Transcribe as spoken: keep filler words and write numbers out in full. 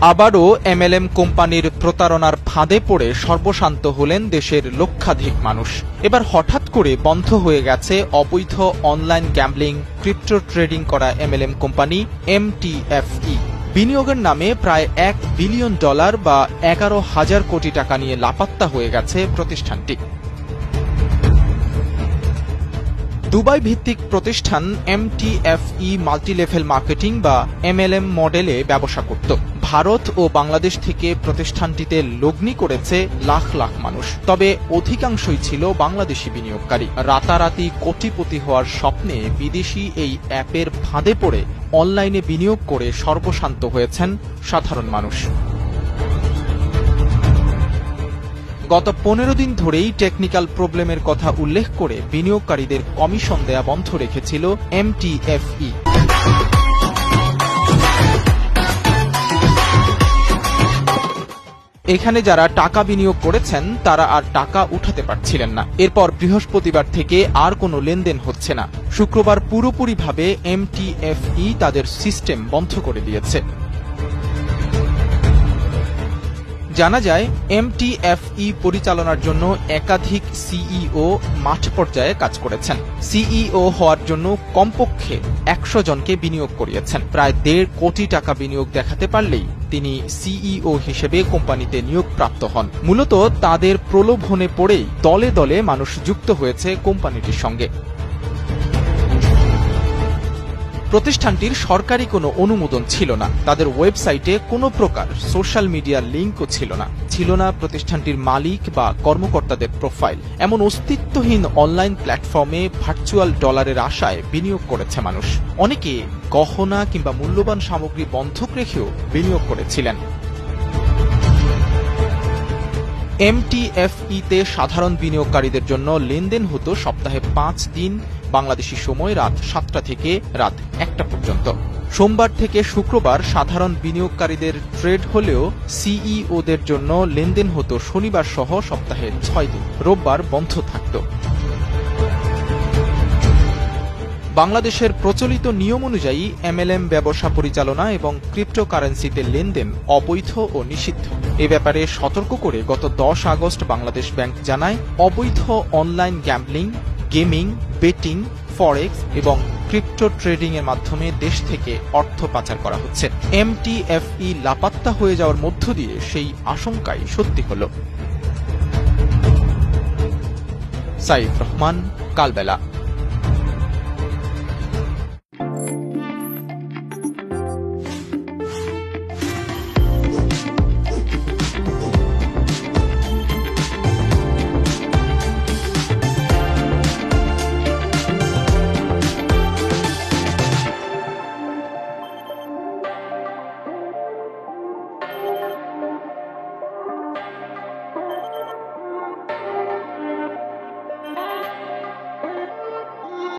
আবারও এমএলএম কোম্পানির প্রতারণার ফাঁদে পড়ে সর্বশান্ত হলেন দেশের লক্ষাধিক মানুষ। এবার হঠাৎ করে বন্ধ হয়ে গেছে অবৈধ অনলাইন গ্যাম্বলিং, ক্রিপ্টো ট্রেডিং করা এমএলএম কোম্পানি এমটিএফই। বিনিয়োগের নামে প্রায় এক বিলিয়ন ডলার বা এগারো হাজার কোটি টাকা নিয়ে লাপাত্তা হয়ে গেছে প্রতিষ্ঠানটি। দুবাই ভিত্তিক প্রতিষ্ঠান এমটিএফই মাল্টিলেভেল মার্কেটিং বা এমএলএম মডেলে ব্যবসা করত। ভারত ও বাংলাদেশ থেকে প্রতিষ্ঠানটিতে লগ্নি করেছে লাখ লাখ মানুষ, তবে অধিকাংশই ছিল বাংলাদেশি বিনিয়োগকারী। রাতারাতি কোটিপতি হওয়ার স্বপ্নে বিদেশি এই অ্যাপের ফাঁদে পড়ে অনলাইনে বিনিয়োগ করে সর্বশান্ত হয়েছেন সাধারণ মানুষ। গত পনেরো দিন ধরেই টেকনিক্যাল প্রবলেমের কথা উল্লেখ করে বিনিয়োগকারীদের কমিশন দেয়া বন্ধ রেখেছিল এমটিএফই। এখানে যারা টাকা বিনিয়োগ করেছেন তারা আর টাকা উঠাতে পারছিলেন না। এরপর বৃহস্পতিবার থেকে আর কোনো লেনদেন হচ্ছে না। শুক্রবার পুরোপুরিভাবে এমটিএফই তাদের সিস্টেম বন্ধ করে দিয়েছে। জানা যায়, এমটিএফই পরিচালনার জন্য একাধিক সিইও মাঠ পর্যায়ে কাজ করেছেন। সিইও হওয়ার জন্য কমপক্ষে একশো জনকে বিনিয়োগ করিয়েছেন। প্রায় দেড় কোটি টাকা বিনিয়োগ দেখাতে পারলেই তিনি সিইও হিসেবে কোম্পানিতে নিয়োগপ্রাপ্ত হন। মূলত তাদের প্রলোভনে পড়েই দলে দলে মানুষ যুক্ত হয়েছে কোম্পানিটির সঙ্গে। প্রতিষ্ঠানটির সরকারি কোনো অনুমোদন ছিল না। তাদের ওয়েবসাইটে কোনো প্রকার সোশ্যাল মিডিয়ার লিঙ্কও ছিল না। ছিল না প্রতিষ্ঠানটির মালিক বা কর্মকর্তাদের প্রোফাইল। এমন অস্তিত্বহীন অনলাইন প্ল্যাটফর্মে ভার্চুয়াল ডলারের আশায় বিনিয়োগ করেছে মানুষ। অনেকে গহনা কিংবা মূল্যবান সামগ্রী বন্ধক রেখেও বিনিয়োগ করেছিলেন। এমটিএফইতে সাধারণ বিনিয়োগকারীদের জন্য লেনদেন হতো সপ্তাহে পাঁচ দিন বাংলাদেশি সময় রাত সাতটা থেকে রাত একটা পর্যন্ত। সোমবার থেকে শুক্রবার সাধারণ বিনিয়োগকারীদের ট্রেড হলেও সিইওদের জন্য লেনদেন হতো শনিবার সহ সপ্তাহে ছয় দিন। রোববার বন্ধ থাকত। বাংলাদেশের প্রচলিত নিয়ম অনুযায়ী এমএলএম ব্যবসা পরিচালনা এবং ক্রিপ্টোকারেন্সিতে লেনদেন অবৈধ ও নিষিদ্ধ। এ ব্যাপারে সতর্ক করে গত দশ আগস্ট বাংলাদেশ ব্যাংক জানায়, অবৈধ online gambling, gaming, betting, forex এবং ক্রিপ্টো ট্রেডিং এর মাধ্যমে দেশ থেকে অর্থ পাচার করা হচ্ছে। এমটিএফই লাপাত্তা হয়ে যাওয়ার মধ্য দিয়ে সেই আশঙ্কাই সত্যি হল। সাইফ রহমান, কালবেলা।